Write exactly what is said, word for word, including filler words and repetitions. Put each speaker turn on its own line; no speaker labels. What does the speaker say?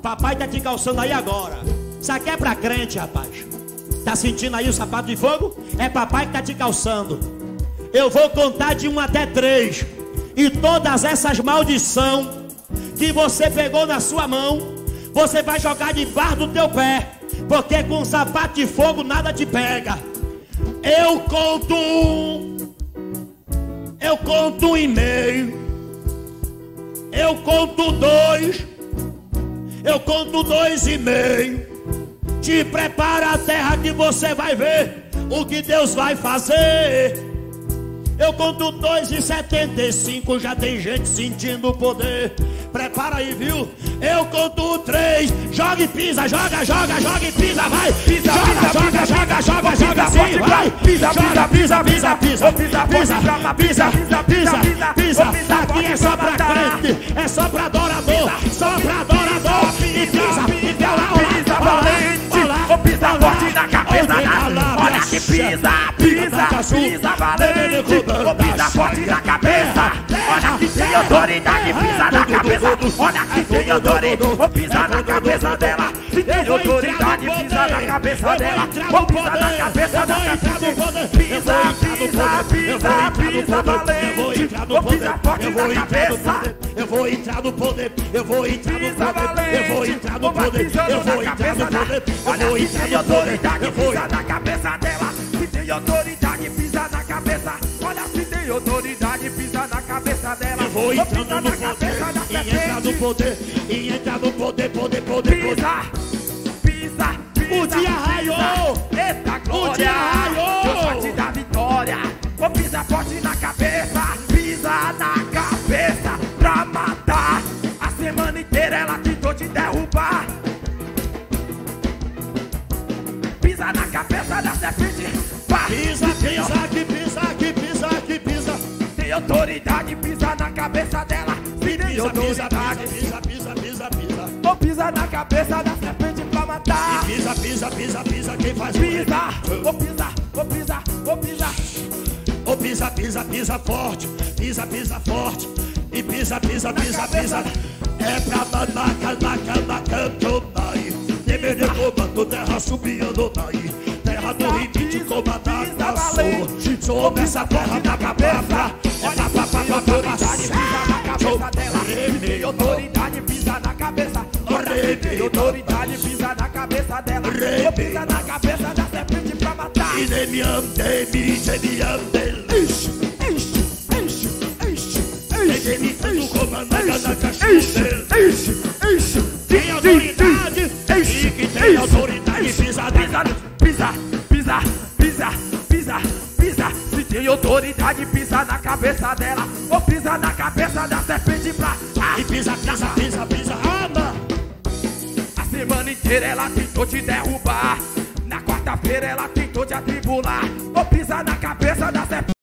Papai tá te calçando aí agora. Isso aqui é pra crente, rapaz. Tá sentindo aí o sapato de fogo? É papai que tá te calçando. Eu vou contar de um até três. E todas essas maldições que você pegou na sua mão, você vai jogar debaixo do teu pé. Porque com sapato de fogo nada te pega. Eu conto um. Eu conto um e meio. Eu conto dois. Eu conto dois e meio. Te prepara a terra que você vai ver o que Deus vai fazer. Eu conto dois e setenta e cinco. Já tem gente sentindo o poder. Prepara aí, viu? Eu conto três. Joga e pisa, joga, joga, joga e pisa, vai. Pisa, joga, joga, joga, joga, joga, sim, vai. Pisa, pisa, pisa, pisa, pisa, pisa, pisa, pisa, pisa, pisa. Daqui é só pra crente, é só pra adorador, só pra adorador. E pisa, e pela
pisa valente. Ô, pisa forte na cabeça da. Olha que pisa, pisa, pisa valente. Ô, pisa forte na cabeça. Olha que tem autoridade, pisa na cabeça. Olha que tem autoridade, ô, pisa na cabeça dela. Se tem autoridade, pisa na cabeça dela. Ô, pisa na cabeça dela. Pisa, pisa, pisa, pisa valente. Ô, pisa forte na cabeça.
Eu vou entrar no poder, eu vou entrar no poder, eu vou entrar no poder, eu vou entrar no poder.
Olha que tem autoridade, pisa na cabeça dela. Se tem autoridade, pisa na cabeça. Olha se tem autoridade, pisa na cabeça dela.
Eu vou entrando no poder, e entrar no poder, e entrar no poder, poder, poder,
pisa, pisa, pisa.
O dia raiou,
eita glória,
o dia raiou.
Deus vai te dar vitória. Ô, pisa forte na cabeça, pisa na cabeça pra matar. A semana inteira ela tentou te derrubar. Pisa na cabeça da serpente. Pá.
Pisa, pisa, que pisa, que pisa, que pisa.
Tem autoridade, pisa na cabeça dela. Se tem autoridade,
pisa, pisa, pisa, pisa.
Ou pisa na cabeça da serpente pra matar.
E pisa, pisa, pisa, pisa, quem faz
pisa, ou pisa, ou pisa, ou pisa.
Ou pisa, pisa, pisa forte. Pisa, pisa forte. E pisa, pisa, pisa, pisa. É pra mandar, cantar, cantar, canto, daí. Temer comando, terra subindo, daí. Terra do limite, comandada, sou. Sobre essa terra da cabeça.
Olha pra autoridade, pisa na cabeça dela. Tem autoridade, pisa na cabeça. Tem autoridade, pisa na cabeça dela. Ou pisa na cabeça da serpente pra matar.
E nem me ande, me me ande.
Ixi, ixi, ixi, ixi.
Ele me fez o comandante da cachorra.
Ixi, ixi.
Tem autoridade, e que tem autoridade, pisa,
pisa, pisa, pisa, pisa, pisa. Se tem autoridade, pisa na cabeça dela. Ou pisa na cabeça da serpente pra.
E pisa, pisa, pisa, pisa, anda.
A semana inteira ela tentou te derrubar. Na quarta-feira ela tentou te atribular. Ou pisa na cabeça da serpente.